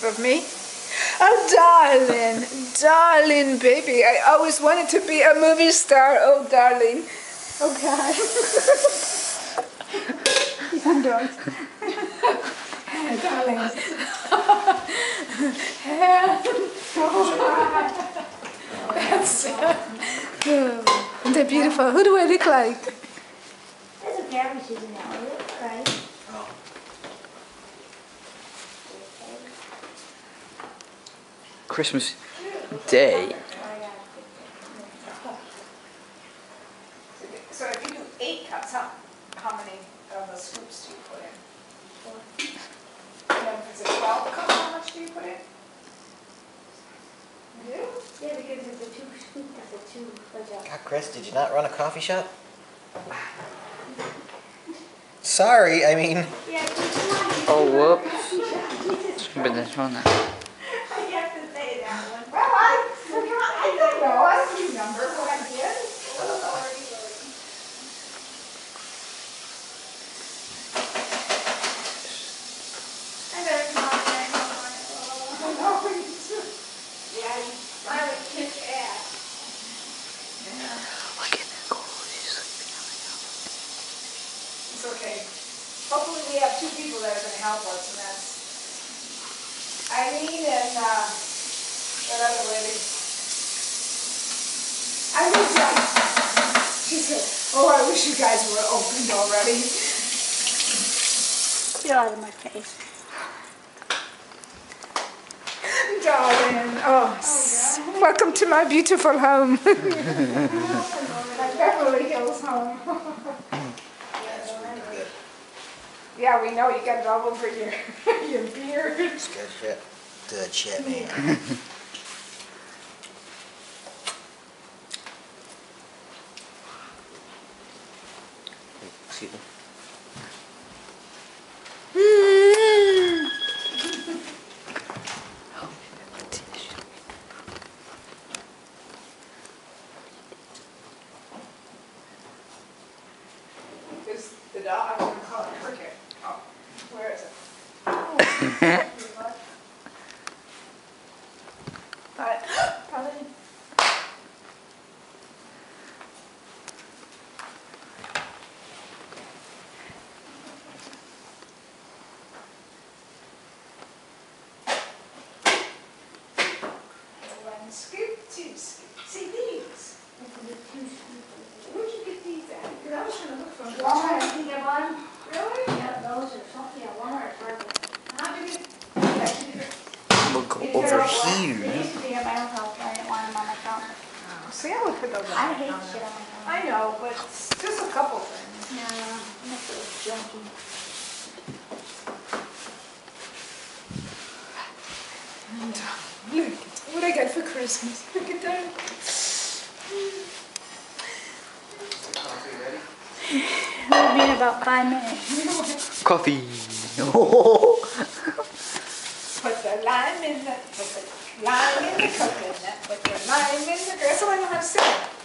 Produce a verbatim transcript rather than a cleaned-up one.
Of me? Oh, darling, darling baby. I always wanted to be a movie star. Oh, darling. Oh, God. Young dogs. Darling. That's oh, they're beautiful. Who do I look like? There's a garbage in there, right? Oh. Christmas Day. So if you do eight cups, how, how many of the scoops do you put in? Four. And then if it's a twelve cup, how much do you put in? You do? Yeah, because it's a two scoop, that's a two. God, Chris, did you not run a coffee shop? Sorry, I mean. Yeah, come Oh, on. whoops. But this one. I have to say that one. Well, I forgot. I don't know. I don't remember what I did. I better come on there. Yeah, I would kick ass. Look at Nicole. She's sleeping on the couch. It's okay. Hopefully we have two people that are going to help us, and that's Eileen and uh, that other lady. Eileen's like, she said, oh, I wish you guys were opened already. Get out of my face. Darling, oh, s- welcome to my beautiful home. My Beverly Hills home. Yeah, we know you got it all over your, your beard. It's good shit. Good shit, man. Excuse me. Is the dog, I'm going to call it Cricket. Oh, where is it? Alright, probably. One scoop, two scoop. See these? Where'd you get these at? Because I was trying to look for them. Walmart, I think I bought them. Really? Yeah, those are something at Walmart or Target. How'd you get? Yeah, you did it. We'll go over They here. used to be at my own house, but I didn't want them on my counter. See, I would put those on. I hate shit on my counter. I know, but it's just a couple things. No, I'm not so junky. And, uh, look at what I got for Christmas. Look at that. Coffee ready? It'll be in about five minutes. Coffee. Put the lime in the, put the lime in the coconut, put the lime in the, that's all I know how to say.